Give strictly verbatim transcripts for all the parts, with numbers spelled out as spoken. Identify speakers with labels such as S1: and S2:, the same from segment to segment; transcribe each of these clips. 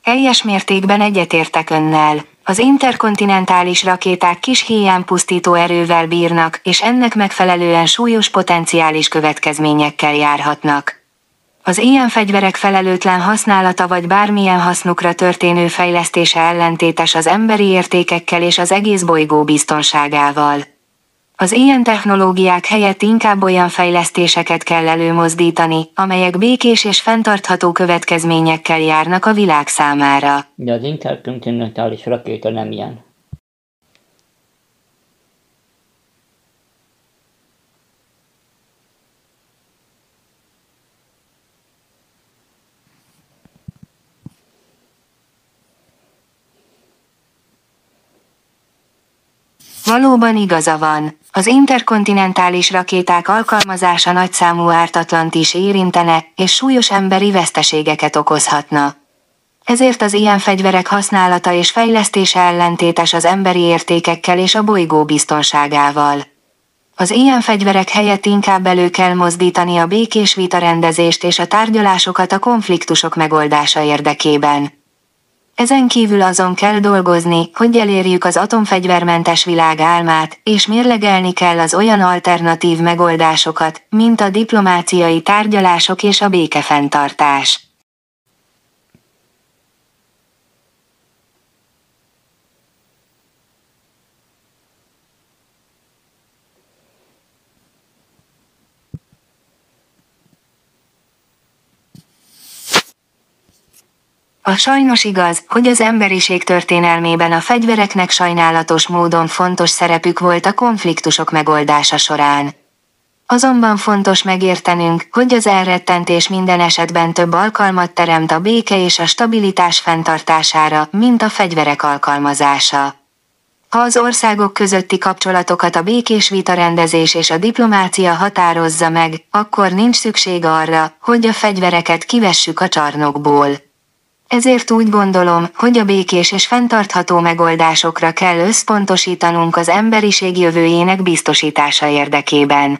S1: Teljes mértékben egyetértek önnel. Az interkontinentális rakéták kis héjánpusztító erővel bírnak, és ennek megfelelően súlyos potenciális következményekkel járhatnak. Az ilyen fegyverek felelőtlen használata vagy bármilyen hasznukra történő fejlesztése ellentétes az emberi értékekkel és az egész bolygó biztonságával. Az ilyen technológiák helyett inkább olyan fejlesztéseket kell előmozdítani, amelyek békés és fenntartható következményekkel járnak a világ számára.
S2: De az interkontinentális rakéta nem ilyen.
S1: Valóban igaza van. Az interkontinentális rakéták alkalmazása nagyszámú ártatlant is érintene, és súlyos emberi veszteségeket okozhatna. Ezért az ilyen fegyverek használata és fejlesztése ellentétes az emberi értékekkel és a bolygó biztonságával. Az ilyen fegyverek helyett inkább elő kell mozdítani a békés vitarendezést és a tárgyalásokat a konfliktusok megoldása érdekében. Ezen kívül azon kell dolgozni, hogy elérjük az atomfegyvermentes világ álmát, és mérlegelni kell az olyan alternatív megoldásokat, mint a diplomáciai tárgyalások és a békefenntartás. A sajnos igaz, hogy az emberiség történelmében a fegyvereknek sajnálatos módon fontos szerepük volt a konfliktusok megoldása során. Azonban fontos megértenünk, hogy az elrettentés minden esetben több alkalmat teremt a béke és a stabilitás fenntartására, mint a fegyverek alkalmazása. Ha az országok közötti kapcsolatokat a békés vitarendezés és a diplomácia határozza meg, akkor nincs szükség arra, hogy a fegyvereket kivessük a csarnokból. Ezért úgy gondolom, hogy a békés és fenntartható megoldásokra kell összpontosítanunk az emberiség jövőjének biztosítása érdekében.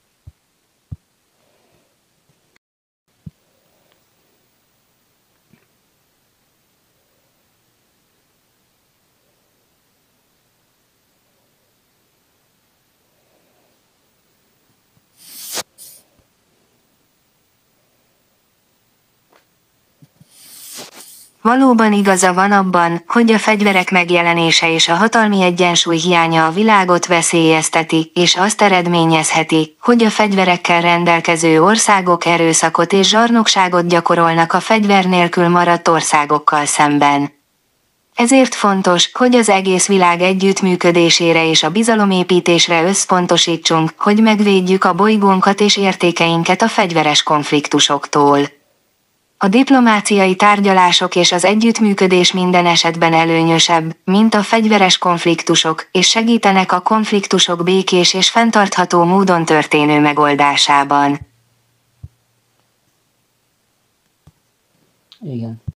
S1: Valóban igaza van abban, hogy a fegyverek megjelenése és a hatalmi egyensúly hiánya a világot veszélyezteti, és azt eredményezheti, hogy a fegyverekkel rendelkező országok erőszakot és zsarnokságot gyakorolnak a fegyver nélkül maradt országokkal szemben. Ezért fontos, hogy az egész világ együttműködésére és a bizalomépítésre összpontosítsunk, hogy megvédjük a bolygónkat és értékeinket a fegyveres konfliktusoktól. A diplomáciai tárgyalások és az együttműködés minden esetben előnyösebb, mint a fegyveres konfliktusok, és segítenek a konfliktusok békés és fenntartható módon történő megoldásában.
S2: Igen.